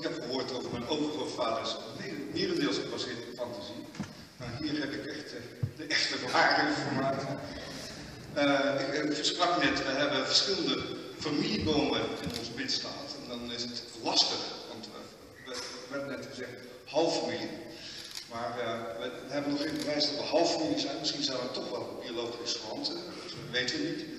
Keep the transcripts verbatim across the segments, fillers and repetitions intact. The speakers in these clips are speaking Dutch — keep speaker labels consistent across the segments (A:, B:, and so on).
A: ik heb gehoord over mijn overgrootvaders merendeels gebaseerd op fantasie. Maar hier heb ik echt uh, de echte ware informatie. Uh, ik, ik sprak net, we hebben verschillende familiebomen in onze bidstaat. En dan is het lastig, want uh, we hebben net gezegd halffamilie. Maar uh, we, we hebben nog geen bewijs dat we halffamilie zijn. Misschien zijn we toch wel biologisch verwanten, dat weten we niet.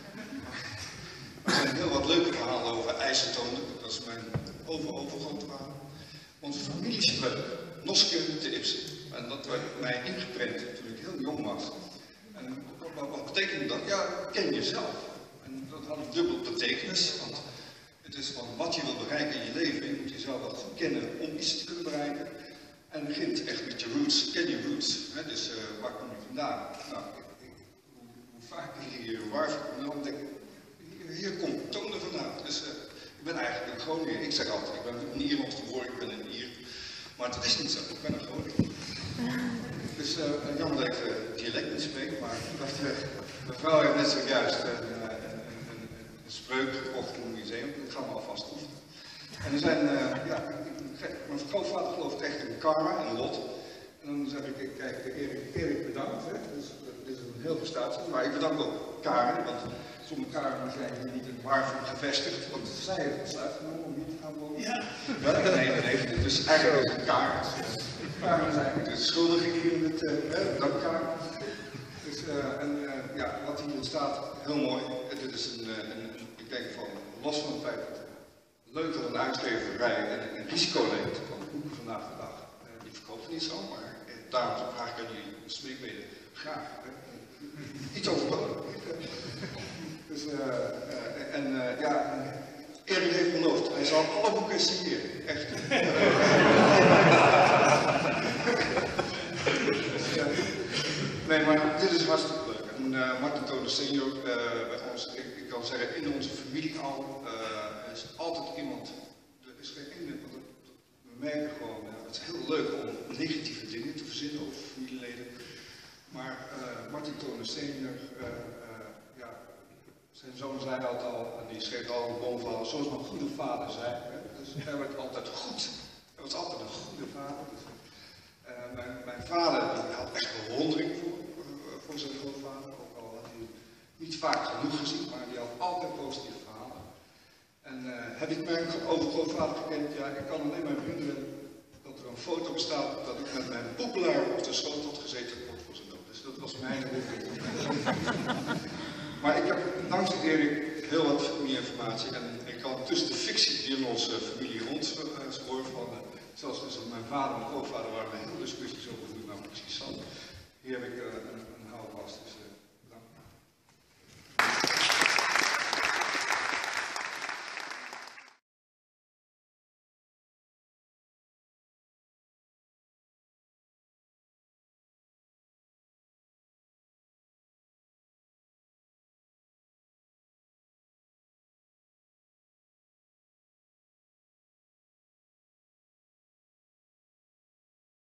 A: Er zijn heel wat leuke verhalen over IJzertonen, dat is mijn over-overgrootvader. Onze familiespreuk, Noske te Ipsen. En dat werd mij ingeprent toen ik heel jong was. En wat, wat betekent dat? Ja, ken jezelf. En dat had een dubbel betekenis, want het is van wat je wil bereiken in je leven. Je moet jezelf wel goed kennen om iets te kunnen bereiken. En het begint echt met je roots. Ken je roots. Hè? Dus uh, waar kom je vandaan? Nou, ik, ik, hoe, hoe vaak ik hier waar dan denk ik, hier, hier komt Tonen vandaan. Dus uh, ik ben eigenlijk een Groninger. Ik zeg altijd, ik ben een Ierland geboren, ik ben een Ier. Maar dat is niet zo, ik ben een Groninger. Dus uh, jammer dat ik uh, dialect niet spreek, maar dacht, uh, mijn vrouw heeft net zojuist uh, een, een, een, een spreuk gekocht in het museum. Ik ga me alvast oefenen. En er zijn, uh, ja, ik, mijn grootvader gelooft echt in karma en lot. En dan zeg ik, kijk, Erik, Erik bedankt, hè. Dus, dit is een heel prestatie, maar ik bedank ook Karen, want zonder Karen zijn we niet in Warfum gevestigd, want zij heeft het besluit genomen om hier te gaan wonen. Ja. Ja, nee, nee, dus eigenlijk is het Karen. Karen is eigenlijk de schuldige hier in het, uh, bedankt Karen. Dus, uh, en uh, ja, wat hier staat, heel mooi. Dit is een, een, een, ik denk van, los van het feit dat leuk dat een uitgeverij en een risico neemt, want boeken vandaag de dag, uh, die verkopen niet zo, maar uh, daarom vraag ik aan jullie smeekbeden graag. Uh, iets overbodig. Dus, uh, uh, en uh, ja, Erik heeft beloofd, hij zal alle boeken signeren, echt. Dus, uh, nee, maar dit is hartstikke leuk. En uh, Martin Tonen senior, uh, bij ons, ik, ik kan zeggen, in onze familie al, uh, is altijd iemand, er is geen ene, want we merken gewoon, uh, het is heel leuk om negatieve dingen te verzinnen over familieleden. Maar uh, Martin Tonen senior, uh, uh, ja, zijn zoon zei dat al, en die schreef al een bovenal, zoals mijn goede vader zei. Hè? Dus hij werd altijd goed. Hij was altijd een goede vader. Dus, uh, mijn, mijn vader die had echt bewondering voor, uh, voor zijn grootvader, ook al had hij niet vaak genoeg gezien, maar die had altijd positieve verhalen. En uh, heb ik mijn overgrootvader gekend? Ja, ik kan alleen maar herinneren dat er een foto bestaat dat ik met mijn poepelaar op de schoot had gezeten kort voor zijn dood. Dus dat was mijn herinnering. Maar ik heb dankzij Erik heel wat familieinformatie en ik kan tussen de fictie die in onze familie rondspoor van, uh, zelfs tussen mijn vader en mijn grootvader waren er heel discussies over hoe het nou precies zat. Hier heb ik uh, een, een houvast. Dus, uh,